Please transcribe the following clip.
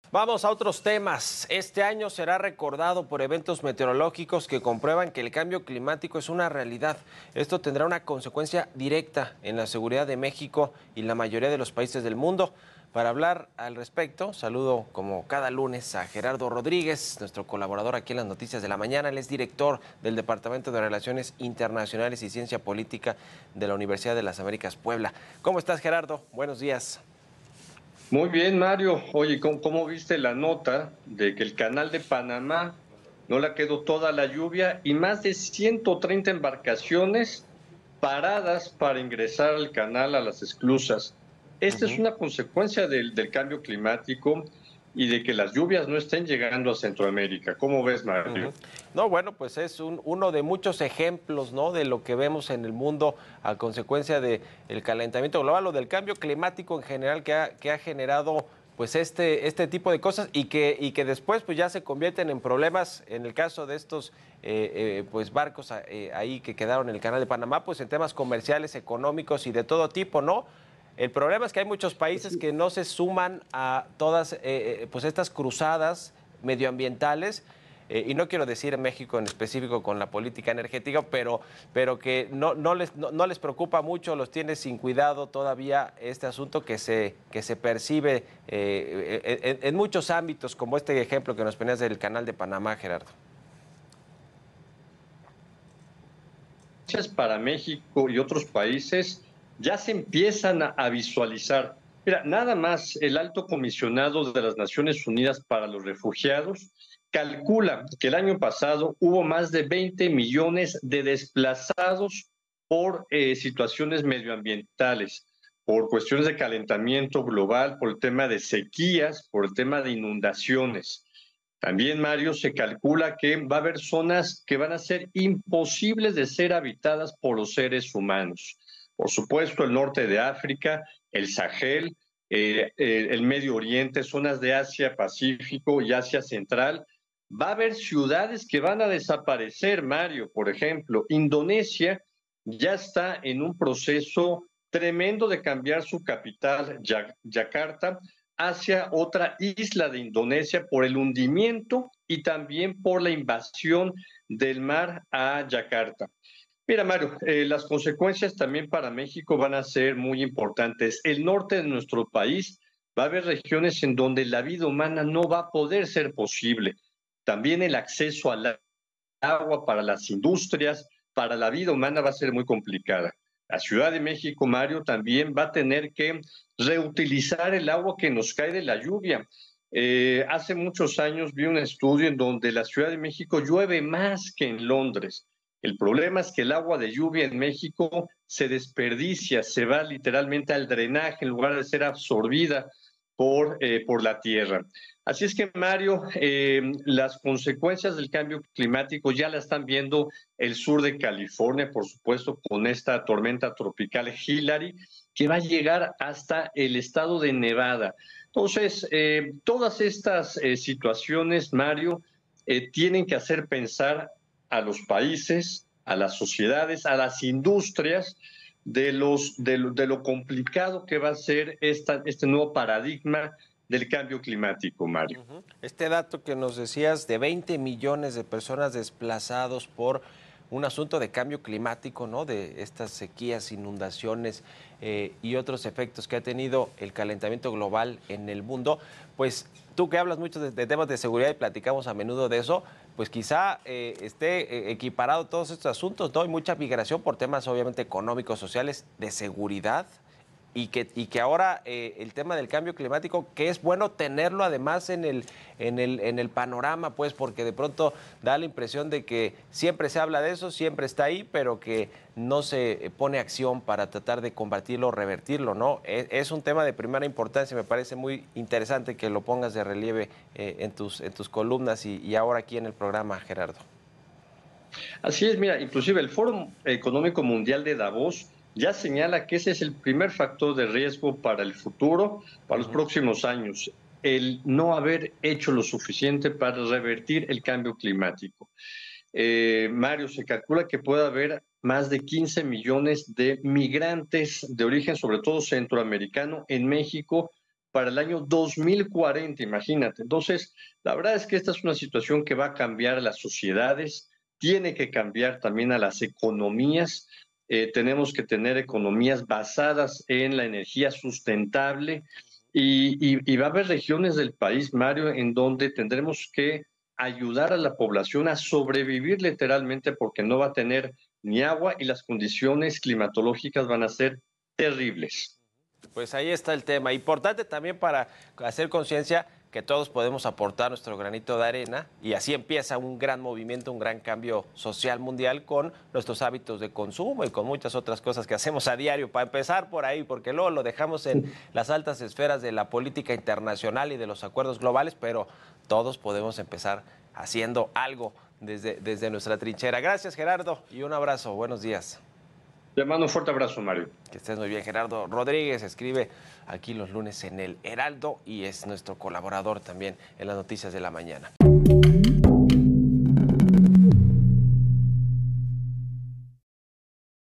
Vamos a otros temas. Este año será recordado por eventos meteorológicos que comprueban que el cambio climático es una realidad. Esto tendrá una consecuencia directa en la seguridad de México y la mayoría de los países del mundo. Para hablar al respecto, saludo como cada lunes a Gerardo Rodríguez, nuestro colaborador aquí en las Noticias de la Mañana. Él es director del Departamento de Relaciones Internacionales y Ciencia Política de la Universidad de las Américas Puebla. ¿Cómo estás, Gerardo? Buenos días. Muy bien, Mario. Oye, ¿cómo viste la nota de que el canal de Panamá no le quedó toda la lluvia y más de 130 embarcaciones paradas para ingresar al canal a las esclusas? Esta es Ujú. una consecuencia del cambio climático y de que las lluvias no estén llegando a Centroamérica. ¿Cómo ves, Ujú. Mario? No, bueno, pues es uno de muchos ejemplos, ¿no? De lo que vemos en el mundo a consecuencia del calentamiento global o del cambio climático en general que ha generado pues este tipo de cosas y que después pues ya se convierten en problemas, en el caso de estos pues barcos ahí que quedaron en el Canal de Panamá, pues en temas comerciales, económicos y de todo tipo, ¿no? El problema es que hay muchos países que no se suman a todas pues estas cruzadas medioambientales, y no quiero decir en México en específico con la política energética, pero que no les preocupa mucho, los tiene sin cuidado todavía este asunto que se percibe en muchos ámbitos, como este ejemplo que nos ponías del Canal de Panamá, Gerardo. Para México y otros países ya se empiezan a visualizar. Mira, nada más el alto comisionado de las Naciones Unidas para los Refugiados calcula que el año pasado hubo más de 20 millones de desplazados por situaciones medioambientales, por cuestiones de calentamiento global, por el tema de sequías, por el tema de inundaciones. También, Mario, se calcula que va a haber zonas que van a ser imposibles de ser habitadas por los seres humanos. Por supuesto, el norte de África, el Sahel, el Medio Oriente, zonas de Asia Pacífico y Asia Central. Va a haber ciudades que van a desaparecer, Mario. Por ejemplo, Indonesia ya está en un proceso tremendo de cambiar su capital, Yakarta, hacia otra isla de Indonesia por el hundimiento y también por la invasión del mar a Yakarta. Mira, Mario, las consecuencias también para México van a ser muy importantes. El norte de nuestro país va a haber regiones en donde la vida humana no va a poder ser posible. También el acceso al agua para las industrias, para la vida humana va a ser muy complicada. La Ciudad de México, Mario, también va a tener que reutilizar el agua que nos cae de la lluvia. Hace muchos años vi un estudio en donde la Ciudad de México llueve más que en Londres. El problema es que el agua de lluvia en México se desperdicia, se va literalmente al drenaje en lugar de ser absorbida por la tierra. Así es que, Mario, las consecuencias del cambio climático ya la están viendo el sur de California, por supuesto, con esta tormenta tropical Hillary, que va a llegar hasta el estado de Nevada. Entonces, todas estas situaciones, Mario, tienen que hacer pensar a los países, a las sociedades, a las industrias, de lo complicado que va a ser este nuevo paradigma del cambio climático, Mario. Ujú. Este dato que nos decías de 20 millones de personas desplazados por un asunto de cambio climático, ¿no? De estas sequías, inundaciones y otros efectos que ha tenido el calentamiento global en el mundo, pues tú que hablas mucho de temas de seguridad y platicamos a menudo de eso, pues quizá esté equiparado todos estos asuntos, ¿no? Hay mucha migración por temas obviamente económicos, sociales, de seguridad y que ahora el tema del cambio climático, que es bueno tenerlo además en el panorama, pues, porque de pronto da la impresión de que siempre se habla de eso, siempre está ahí, pero que no se pone acción para tratar de combatirlo o revertirlo, ¿no? Es un tema de primera importancia, me parece muy interesante que lo pongas de relieve en tus columnas y ahora aquí en el programa, Gerardo. Así es, mira, inclusive el Foro Económico Mundial de Davos ya señala que ese es el primer factor de riesgo para el futuro, para los Ujú. próximos años, el no haber hecho lo suficiente para revertir el cambio climático. Mario, se calcula que puede haber más de 15 millones de migrantes de origen, sobre todo centroamericano, en México para el año 2040, imagínate. Entonces, la verdad es que esta es una situación que va a cambiar a las sociedades, tiene que cambiar también a las economías. Tenemos que tener economías basadas en la energía sustentable y va a haber regiones del país, Mario, en donde tendremos que ayudar a la población a sobrevivir literalmente porque no va a tener ni agua y las condiciones climatológicas van a ser terribles. Pues ahí está el tema. Importante también para hacer conciencia que todos podemos aportar nuestro granito de arena y así empieza un gran movimiento, un gran cambio social mundial con nuestros hábitos de consumo y con muchas otras cosas que hacemos a diario. Para empezar por ahí, porque luego lo dejamos en las altas esferas de la política internacional y de los acuerdos globales, pero todos podemos empezar haciendo algo desde nuestra trinchera. Gracias, Gerardo, y un abrazo. Buenos días. Te mando un fuerte abrazo, Mario. Que estés muy bien. Gerardo Rodríguez escribe aquí los lunes en el Heraldo y es nuestro colaborador también en las noticias de la mañana.